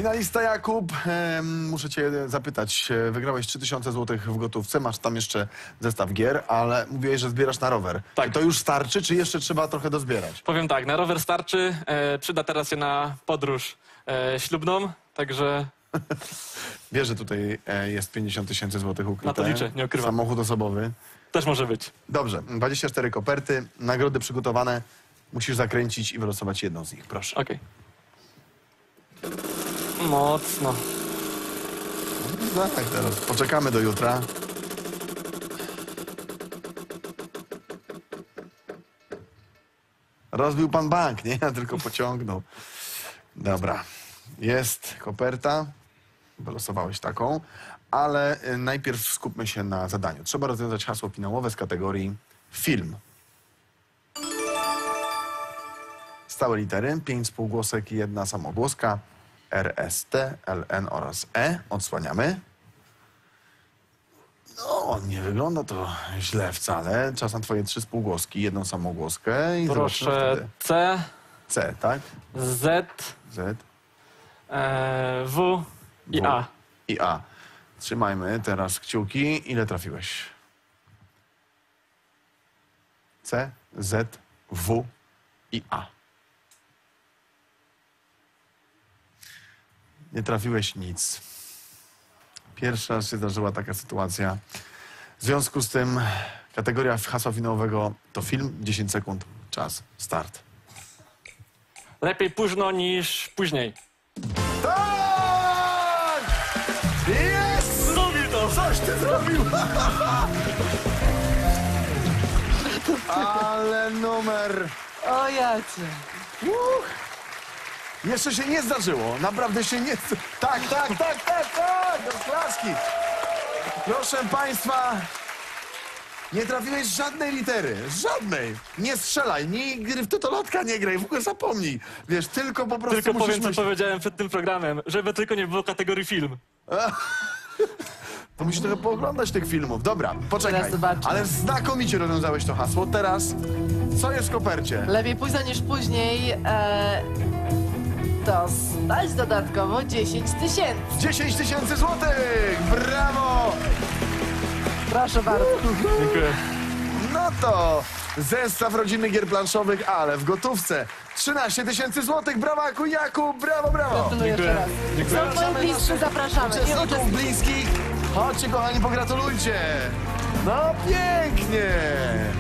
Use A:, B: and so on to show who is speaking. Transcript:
A: Finalista Jakub, muszę cię zapytać, wygrałeś 3000 zł w gotówce, masz tam jeszcze zestaw gier, ale mówiłeś, że zbierasz na rower.
B: Tak.
A: Czy to już starczy, czy jeszcze trzeba trochę dozbierać?
B: Powiem tak, na rower starczy, przyda teraz się na podróż ślubną, także
A: Wiesz, że tutaj jest 50 000 złotych ukryte.
B: Na to liczę, nie ukrywam.
A: Samochód osobowy.
B: też może być.
A: Dobrze, 24 koperty, nagrody przygotowane. Musisz zakręcić i wylosować jedną z nich, proszę.
B: Okej. Mocno.
A: No tak, teraz poczekamy do jutra. Rozbił pan bank, nie? Ja tylko pociągnął. Dobra, jest koperta. Wylosowałeś taką, ale najpierw skupmy się na zadaniu. Trzeba rozwiązać hasło finałowe z kategorii film. Stałe litery, 5 spółgłosek i 1 samogłoska. R, S, T, L, N oraz E. Odsłaniamy. No, nie wygląda to źle wcale. Czas na twoje 3 spółgłoski, 1 samogłoskę i zobaczymy
B: Proszę
A: wtedy.
B: C,
A: C, tak?
B: Z,
A: Z,
B: W i
A: W
B: A.
A: i A. Trzymajmy teraz kciuki. Ile trafiłeś? C, Z, W i A. Nie trafiłeś nic. Pierwszy raz się zdarzyła taka sytuacja. W związku z tym kategoria hasła finałowego to film. 10 sekund. Czas. Start.
B: Lepiej późno niż później.
A: Tak! Jest!
B: Zrobił to!
A: Coś ty zrobił! Ale numer...
C: O jacie.
A: Jeszcze się nie zdarzyło. Naprawdę się nie... Tak! Oklaski! Proszę państwa, nie trafiłeś żadnej litery. Żadnej. Nie strzelaj. Nigdy w totolotka nie graj. W ogóle zapomnij. Wiesz, tylko po prostu
B: Tylko
A: musisz
B: powiem, co
A: myśleć.
B: powiedziałem przed tym programem, żeby tylko nie było kategorii film.
A: To musisz trochę pooglądać tych filmów. Dobra, poczekaj.
C: Teraz zobaczę.
A: Ale znakomicie rozwiązałeś to hasło. Teraz, co jest w kopercie?
C: Lepiej późno niż później dostać dodatkowo 10 000.
A: 10 000 złotych! Brawo!
C: Proszę bardzo.
B: Dziękuję.
A: No to zestaw rodzinnych gier planszowych, ale w gotówce. 13 000 złotych. Brawa, Jakub! Brawo, brawo!
C: Gratuluję jeszcze raz.
B: Dziękuję.
C: Są moi bliscy, zapraszamy. Nie
A: Uczestników
C: uczestników.
A: bliskich. Chodźcie, kochani, pogratulujcie. No pięknie.